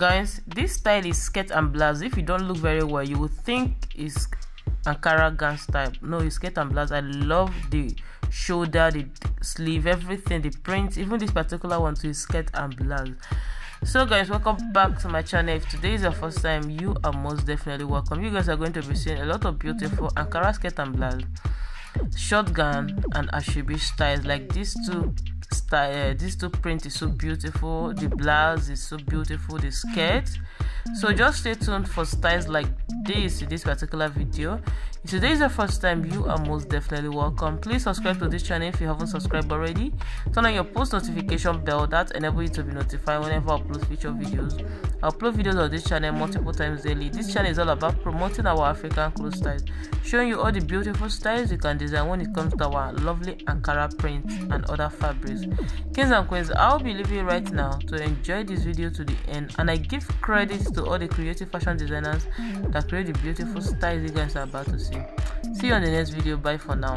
guys, this style is skirt and blouse. If you don't look very well, you would think it's Ankara gown style. No, it's skirt and blouse. I love the shoulder, the sleeve, everything, the print. Even this particular one too is skirt and blouse. So guys, welcome back to my channel. If today is your first time, you are most definitely welcome. You guys are going to be seeing a lot of beautiful Ankara skirt and blouse, short gown and Asoebi styles. Like these two style, these two print is so beautiful, the blouse is so beautiful, the skirt. So just stay tuned for styles like this in this particular video. If today is your first time, you are most definitely welcome. Please subscribe to this channel if you haven't subscribed already. Turn on your post notification bell, that enables you to be notified whenever I upload future videos. I upload videos on this channel multiple times daily. This channel is all about promoting our African clothes styles, showing you all the beautiful styles you can design when it comes to our lovely Ankara prints and other fabrics. Kings and queens, I'll be leaving right now to enjoy this video to the end, and I give credit to all the creative fashion designers that create the beautiful styles you guys are about to see. See you on the next video. Bye for now.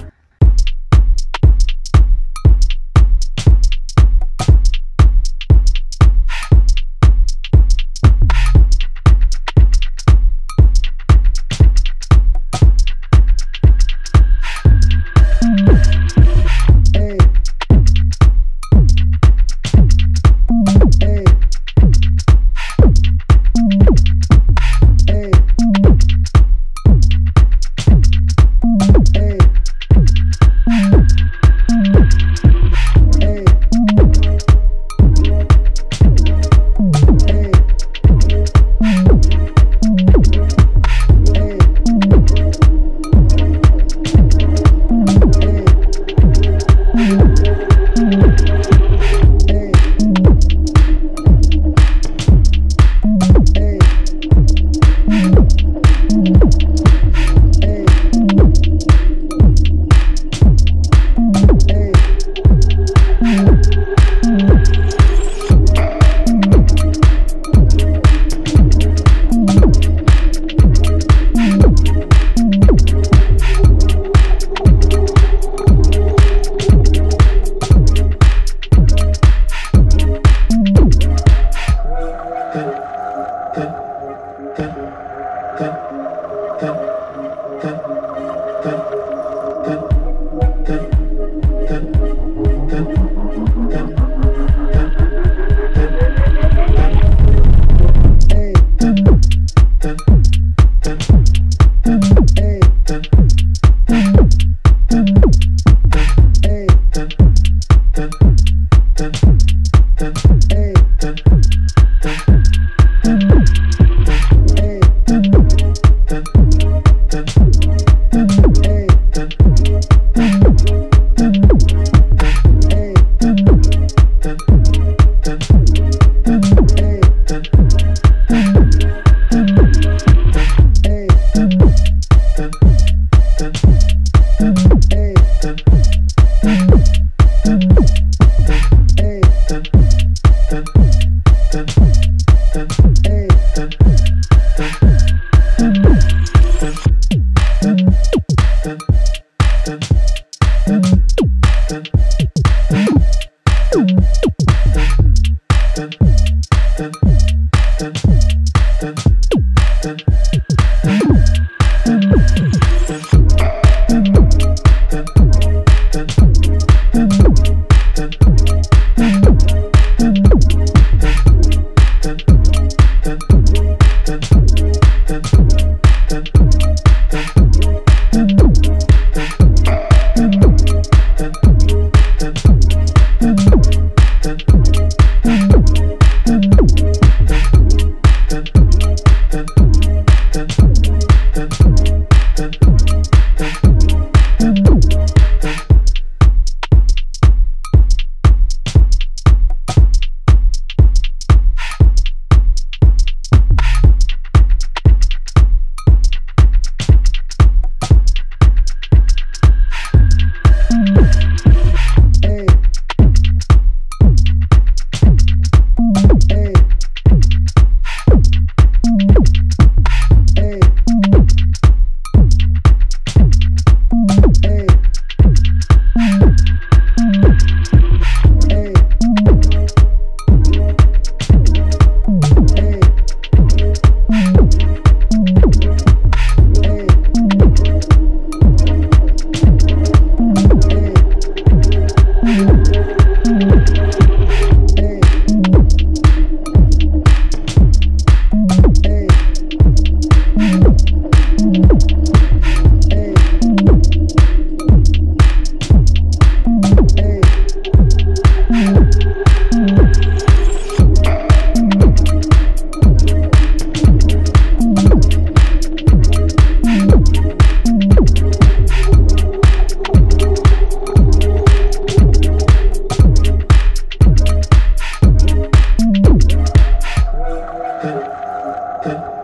Hey, hey.